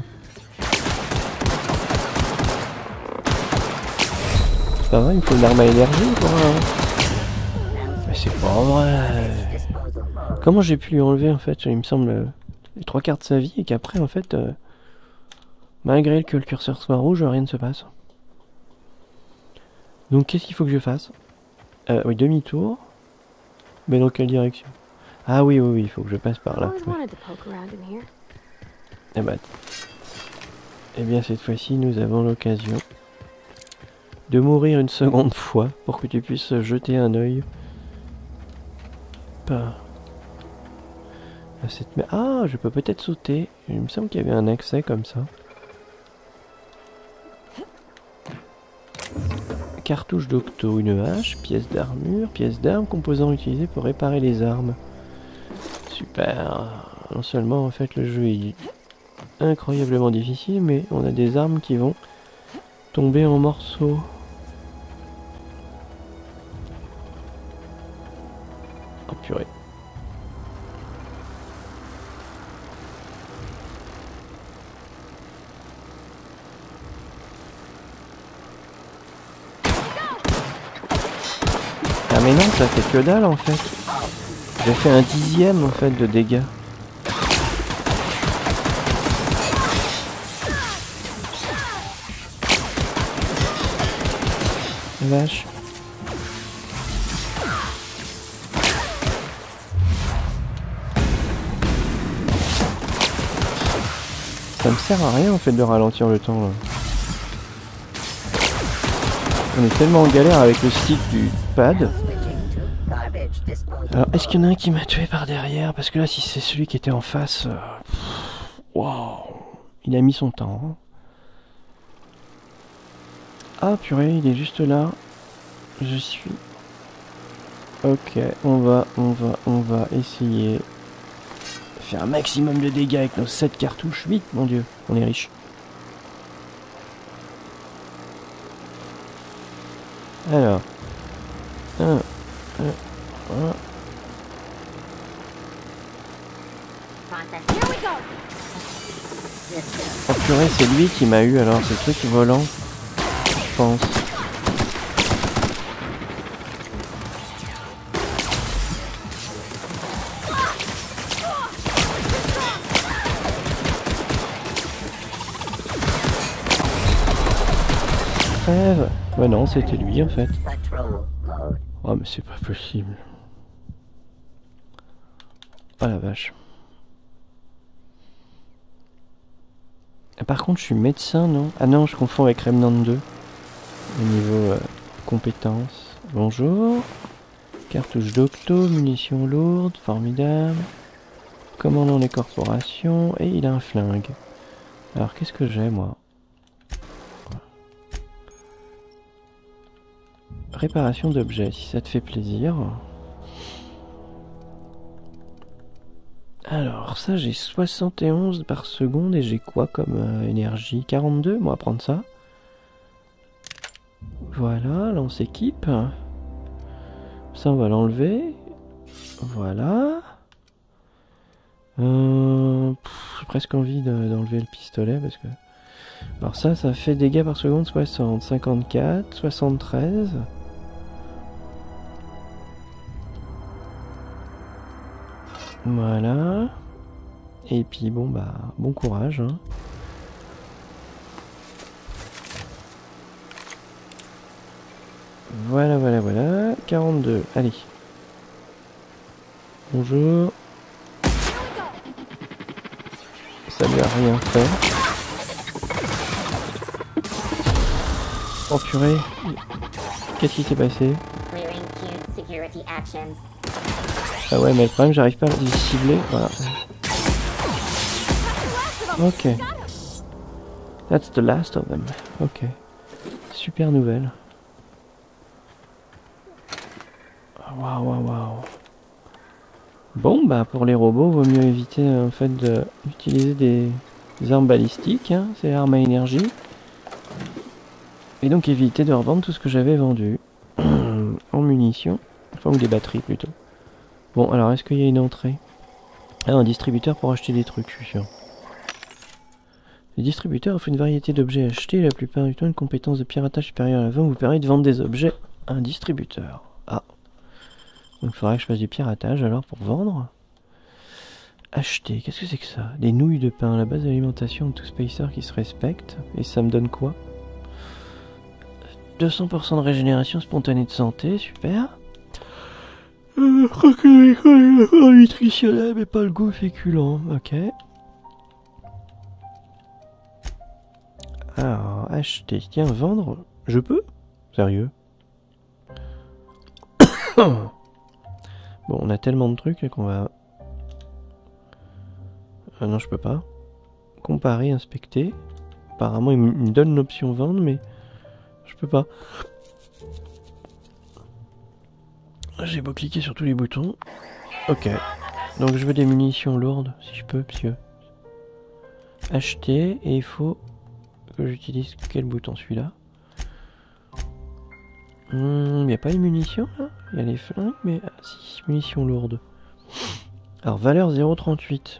C'est pas vrai, il me faut une arme à énergie pour un... Mais c'est pas vrai. Comment j'ai pu lui enlever en fait, il me semble, les trois quarts de sa vie et qu'après en fait... Euh... Malgré que le curseur soit rouge, rien ne se passe. Donc qu'est-ce qu'il faut que je fasse? euh, Oui, demi-tour. Mais dans quelle direction? Ah oui, oui, oui, il faut que je passe par là. Ouais. Eh bah, eh bien, cette fois-ci, nous avons l'occasion de mourir une seconde fois pour que tu puisses jeter un œil. Pas. À cette... Ah, je peux peut-être sauter. Il me semble qu'il y avait un accès comme ça. Cartouche d'octo, une hache, pièce d'armure, pièce d'arme, composant utilisé pour réparer les armes. Super. Non seulement en fait le jeu est incroyablement difficile, mais on a des armes qui vont tomber en morceaux. Oh purée. Ah mais non, ça fait que dalle en fait. J'ai fait un dixième en fait de dégâts. Vache. Ça me sert à rien en fait de ralentir le temps là. On est tellement en galère avec le stick du pad. Alors est-ce qu'il y en a un qui m'a tué par derrière? Parce que là si c'est celui qui était en face... Waouh wow. Il a mis son temps. Hein. Ah purée, il est juste là. Je suis... Ok, on va, on va, on va essayer... faire un maximum de dégâts avec nos sept cartouches. huit, mon dieu, on est riche. Alors... un, un, un. Oh purée, c'est lui qui m'a eu alors, c'est le truc volant, je pense. Crève. Ouais non, c'était lui en fait. Oh mais c'est pas possible. Oh la vache. Par contre, je suis médecin, non? Ah non, je confonds avec Remnant deux. Au niveau euh, compétences. Bonjour. Cartouche d'octo, munitions lourdes, formidable. Commandant les corporations. Et il a un flingue. Alors, qu'est-ce que j'ai, moi? Réparation d'objets, si ça te fait plaisir. Alors, ça, j'ai soixante et onze par seconde et j'ai quoi comme euh, énergie? quarante-deux, moi, à prendre ça. Voilà, là, on s'équipe. Ça, on va l'enlever. Voilà. Euh, j'ai presque envie d'enlever le pistolet parce que... Alors ça, ça fait dégâts par seconde soixante, cinquante-quatre, soixante-treize... Voilà. Et puis bon bah bon courage. Hein. Voilà voilà voilà. quarante-deux. Allez. Bonjour. Ça lui a rien fait. Oh purée. Qu'est-ce qui s'est passé? Ah ouais mais le problème j'arrive pas à les cibler, voilà. Ok. That's the last of them. Ok. Super nouvelle. Waouh waouh waouh. Bon bah pour les robots, vaut mieux éviter en fait d'utiliser des, des armes balistiques, hein, c'est armes à énergie. Et donc éviter de revendre tout ce que j'avais vendu. En munitions. Enfin ou des batteries plutôt. Bon, alors, est-ce qu'il y a une entrée? Ah, un distributeur pour acheter des trucs, je suis sûr. Les distributeurs offrent une variété d'objets achetés. La plupart du temps, une compétence de piratage supérieure à la vente vous permet de vendre des objets à un distributeur. Ah. Donc, il faudrait que je fasse du piratage, alors, pour vendre. Acheter, qu'est-ce que c'est que ça? Des nouilles de pain, la base d'alimentation de tout spacer qui se respecte. Et ça me donne quoi? deux cents pour cent de régénération spontanée de santé, super. Euh, nutritionnel, mais pas le goût féculent, ok. Alors, acheter, tiens, vendre, je peux? Sérieux? Bon, on a tellement de trucs qu'on va... Ah non, je peux pas. Comparer, inspecter. Apparemment, il me donne l'option vendre, mais je peux pas. J'ai beau cliquer sur tous les boutons. Ok. Donc, je veux des munitions lourdes, si je peux, parce que... Acheter, et il faut que j'utilise quel bouton, celui-là? Il hmm, n'y a pas les munitions, là? Il y a les flingues, mais... Ah, si, munitions lourdes. Alors, valeur zéro virgule trente-huit.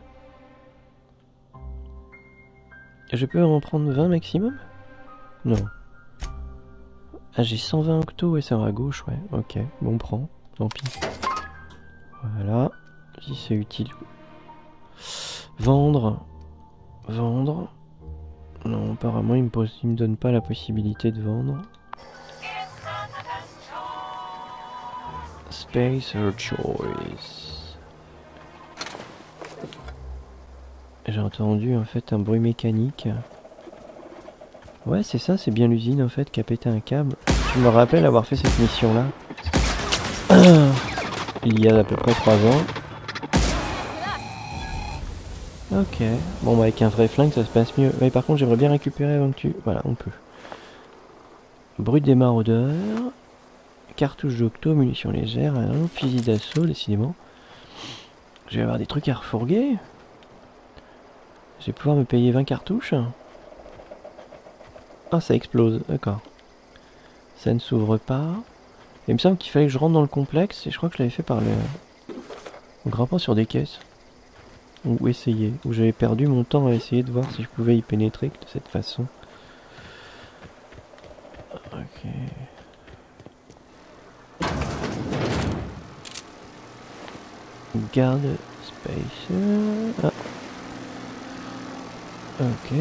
Je peux en prendre vingt maximum? Non. Ah, j'ai cent vingt octos, et ça va à gauche, ouais. Ok, bon, on prend. Tant pis. Voilà. Si c'est utile. Vendre. Vendre. Non, apparemment, il me, pose... il me donne pas la possibilité de vendre. Spacer choice. J'ai entendu en fait un bruit mécanique. Ouais, c'est ça, c'est bien l'usine en fait qui a pété un câble. Je me rappelle avoir fait cette mission là. Il y a à peu près trois ans. Ok. Bon bah avec un vrai flingue ça se passe mieux. Mais par contre j'aimerais bien récupérer avant que tu... Voilà, on peut. Bruit des maraudeurs. Cartouche d'octo, munitions légères, hein, fusil d'assaut, décidément. Je vais avoir des trucs à refourguer. Je vais pouvoir me payer vingt cartouches. Ah, ça explose, d'accord. Ça ne s'ouvre pas. Il me semble qu'il fallait que je rentre dans le complexe, et je crois que je l'avais fait par le... en grimpant sur des caisses. Ou essayer. Ou j'avais perdu mon temps à essayer de voir si je pouvais y pénétrer de cette façon. Ok... Garde space. Ah. Ok.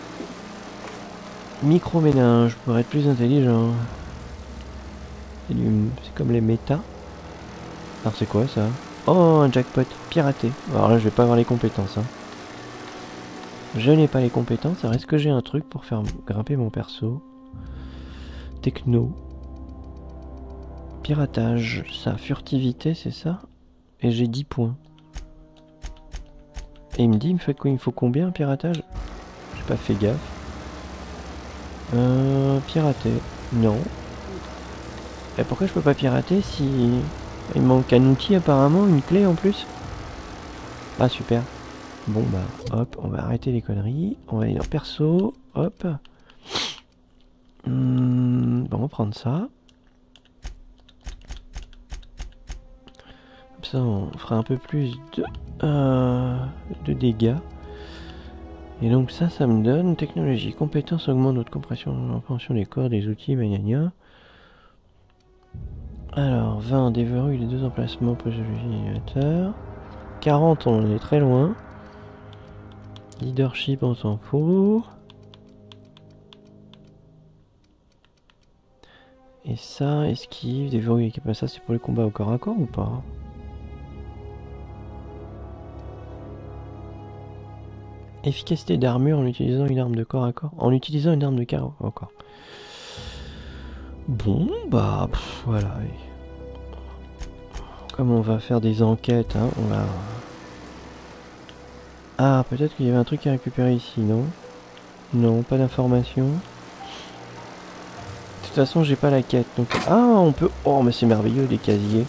Micro-ménage pour être plus intelligent. C'est du... comme les méta. Alors c'est quoi ça? Oh, un jackpot piraté. Alors là je vais pas avoir les compétences. Hein. Je n'ai pas les compétences. Alors est-ce que j'ai un truc pour faire grimper mon perso? Techno. Piratage. Ça, furtivité c'est ça? Et j'ai dix points. Et il me dit, il me fait quoi? Il me faut combien, piratage? J'ai pas fait gaffe. Euh, pirater. Non. Et pourquoi je peux pas pirater si... Il me manque un outil apparemment, une clé en plus? Ah super. Bon bah, hop, on va arrêter les conneries. On va aller dans perso, hop. Hum, bon, on va prendre ça. Ça on fera un peu plus de, euh, de dégâts. Et donc ça, ça me donne technologie, compétence augmente notre compression, compréhension des corps, des outils, gna. Alors vingt, déverrouille les deux emplacements posologie animateur. quarante, on en est très loin. Leadership, on s'en fout. Et ça, esquive, déverrouille, ça c'est pour les combats au corps à corps ou pas? Efficacité d'armure en utilisant une arme de corps à corps. En utilisant une arme de corps à corps. Bon, bah, pff, voilà. Comme on va faire des enquêtes, hein, on va... Ah, peut-être qu'il y avait un truc à récupérer ici, non? Non, pas d'information. De toute façon, j'ai pas la quête, donc... Ah, on peut... Oh, mais c'est merveilleux, les casiers.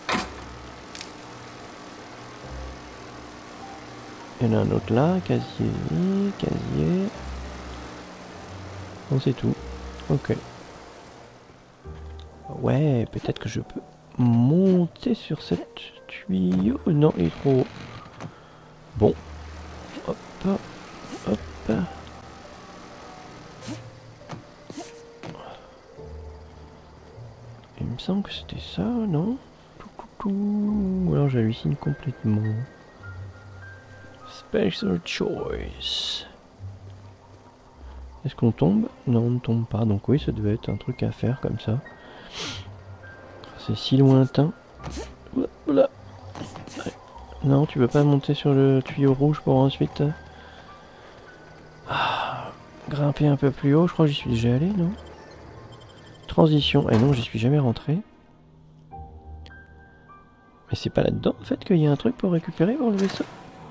Il y en a un autre là, casier, casier. Bon, c'est tout. Ok. Ouais, peut-être que je peux monter sur cette tuyau. Non, il est trop haut. Bon. Hop, hop. Il me semble que c'était ça, non? Ou alors j'hallucine complètement. Special choice. Est-ce qu'on tombe? Non, on ne tombe pas. Donc oui, ça devait être un truc à faire comme ça. C'est si lointain. Voilà. Non, tu veux pas monter sur le tuyau rouge pour ensuite ah, grimper un peu plus haut. Je crois que j'y suis déjà allé, non? Transition. Eh non, j'y suis jamais rentré. Mais c'est pas là-dedans, en fait, qu'il y a un truc pour récupérer pour le vaisseau.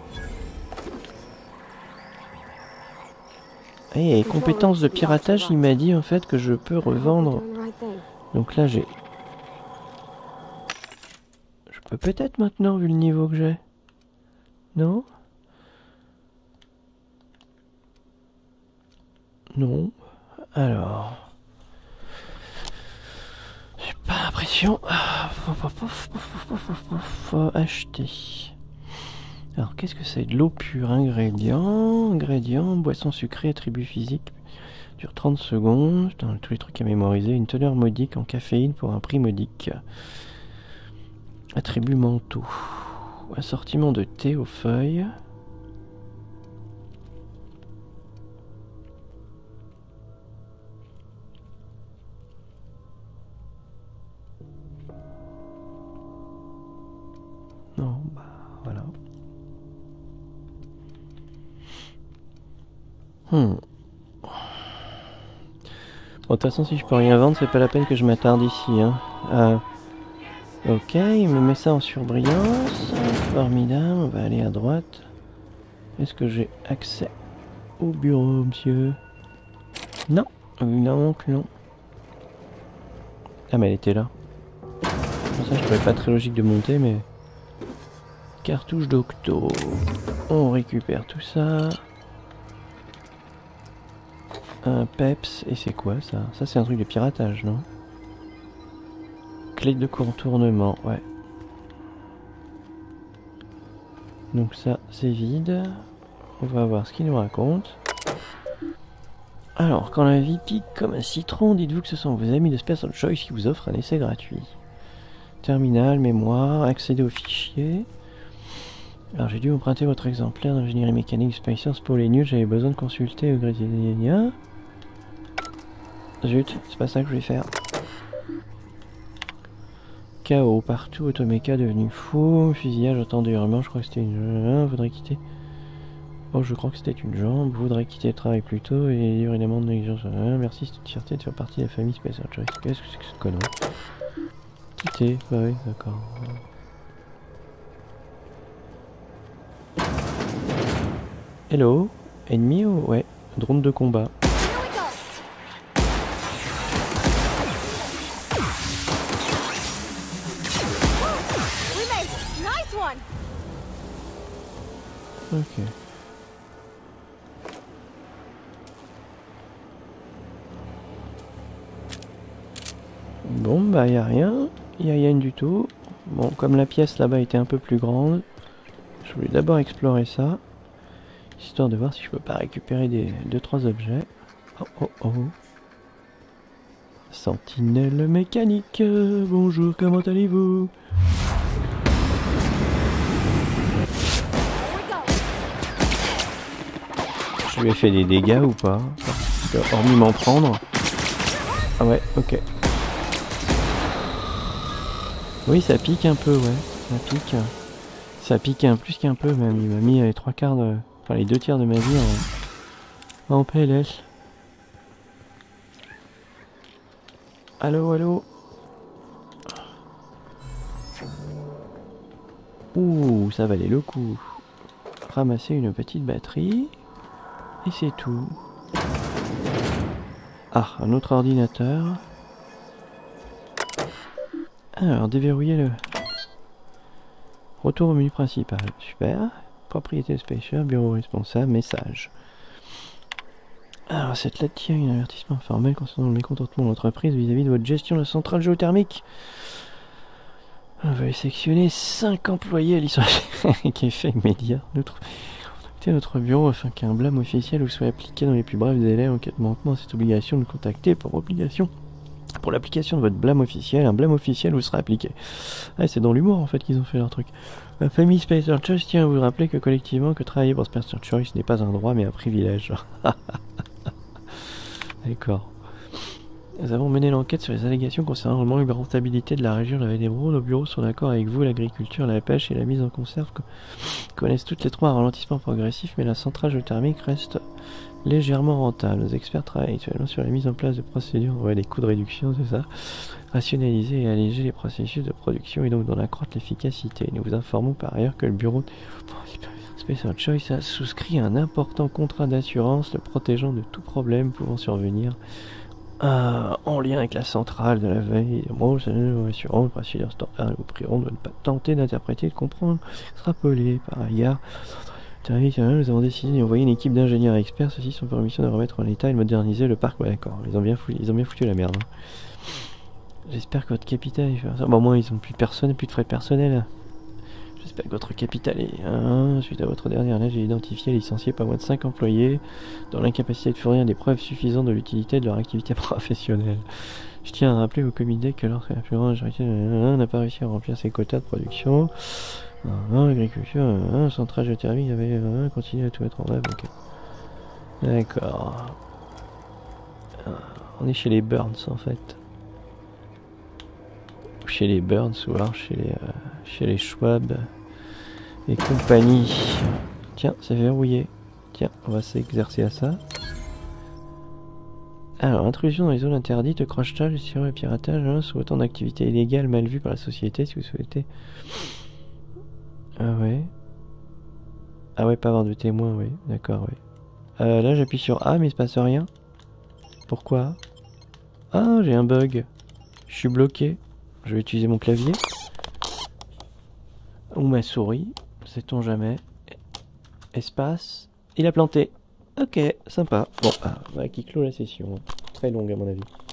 Et compétences de piratage, il m'a dit en fait que je peux revendre. Donc là j'ai... Je peux peut-être maintenant vu le niveau que j'ai. Non? Non. Alors... J'ai pas l'impression... Faut acheter. Alors, qu'est-ce que c'est? De l'eau pure, ingrédients, ingrédients, boisson sucrée, attribut physique, dure trente secondes, dans tous les trucs à mémoriser, une teneur modique en caféine pour un prix modique. Attributs mentaux, assortiment de thé aux feuilles. Non, bah voilà. Hmm. Bon, de toute façon, si je peux rien vendre, c'est pas la peine que je m'attarde ici. Hein. Euh, ok, il me met ça en surbrillance. Formidable, on va aller à droite. Est-ce que j'ai accès au bureau, monsieur? Non, évidemment que non. Ah, mais elle était là. Pour ça, je trouvais pas très logique de monter, mais... Cartouche d'octo. On récupère tout ça. Un peps, et c'est quoi ça? Ça c'est un truc de piratage, non? Clé de contournement, ouais. Donc ça c'est vide. On va voir ce qu'il nous raconte. Alors, quand la vie pique comme un citron, dites-vous que ce sont vos amis de Special Choice qui vous offrent un essai gratuit. Terminal, mémoire, accéder aux fichiers. Alors j'ai dû emprunter votre exemplaire d'ingénierie mécanique Space Science pour les nuls, j'avais besoin de consulter le gradient. Zut, c'est pas ça que je vais faire. Chaos partout, Automéca devenu fou, fusillage antérieurement, je crois que c'était une... Voudrait quitter... Oh, je crois que c'était une jambe, voudrait quitter le travail plus tôt et lire une amende de négligence. Merci, c'est une fierté de faire partie de la famille Special Choice. Qu'est-ce que c'est que cette connerie? Quitter, bah oui, d'accord. Hello, ennemi ou... Ouais, drone de combat. Ok. Bon bah y a rien, y a rien du tout. Bon, comme la pièce là-bas était un peu plus grande, je voulais d'abord explorer ça, histoire de voir si je peux pas récupérer des deux trois objets. Oh oh oh. Sentinelle mécanique, bonjour, comment allez-vous? Je lui ai fait des dégâts ou pas? Hormis m'en prendre. Ah ouais, ok. Oui, ça pique un peu, ouais. Ça pique. Ça pique un plus qu'un peu même. Il m'a mis les trois quarts de... Enfin, les deux tiers de ma vie en... en P L S. Allô, allô. Ouh, ça valait le coup. Ramasser une petite batterie. Et c'est tout. Ah, un autre ordinateur. Alors, déverrouiller le... Retour au menu principal. Super. Propriété spéciale, bureau responsable, message. Alors, cette lettre tient un avertissement formel concernant le mécontentement de l'entreprise vis-à-vis de votre gestion de la centrale géothermique. On va sectionner cinq employés à licence qui est fait immédiat. Notre... Contactez notre bureau afin qu'un blâme officiel vous soit appliqué dans les plus brefs délais en cas de manquement à cette obligation de contacter pour obligation Pour l'application de votre blâme officiel, un blâme officiel vous sera appliqué. Ah, c'est dans l'humour en fait qu'ils ont fait leur truc. La famille Spencer Choice tient à vous rappeler que collectivement, que travailler pour Spencer Choice n'est pas un droit mais un privilège. D'accord. Nous avons mené l'enquête sur les allégations concernant le manque de rentabilité de la région de la Vallée des Braux. Nos bureaux sont d'accord avec vous, l'agriculture, la pêche et la mise en conserve connaissent toutes les trois un ralentissement progressif, mais la centrale géothermique reste légèrement rentable. Nos experts travaillent actuellement sur la mise en place de procédures, ouais, des coûts de réduction, c'est ça, rationaliser et alléger les processus de production et donc d'en accroître l'efficacité. Nous vous informons par ailleurs que le bureau Spencer Choice a souscrit un important contrat d'assurance le protégeant de tout problème pouvant survenir Euh, en lien avec la centrale de la veille, bon, c'est une assurance, procédure standard, nous vous prierons de ne pas tenter d'interpréter, de comprendre, extrapoler. Par ailleurs, nous avons décidé d'envoyer une équipe d'ingénieurs experts, ceux-ci sont pour mission de remettre en état et de moderniser le parc. Ouais, d'accord, ils ont bien foutu, ils ont bien foutu la merde. Hein. J'espère que votre capital est fait ça. Bon, au moins, ils ont plus de personne, plus de frais de personnel. J'espère que votre capital est... Hein, suite à votre dernière lettre, j'ai identifié et licencié pas moins de cinq employés dans l'incapacité de fournir des preuves suffisantes de l'utilité de leur activité professionnelle. Je tiens à rappeler au comité que lorsque la plus grande majorité n'a pas réussi à remplir ses quotas de production, l'agriculture, le centrale géothermique avait continué à tout mettre en œuvre. Okay. D'accord. On est chez les Burns en fait. Chez les Burns ou alors chez les, euh, chez les Schwab et compagnie. Tiens, c'est verrouillé. Tiens, on va s'exercer à ça. Alors, intrusion dans les zones interdites, crochetage, gestion et piratage, hein, sous autant d'activités illégales mal vues par la société, si vous souhaitez. Ah ouais. Ah ouais, pas avoir de témoins, oui. D'accord, oui. Euh, là, j'appuie sur A, mais il se passe rien. Pourquoi? Ah, j'ai un bug. Je suis bloqué. Je vais utiliser mon clavier. Ou ma souris. Sait-on jamais. Espace. Il a planté. Ok, sympa. Bon, ah, voilà qui clôt la session. Très longue à mon avis.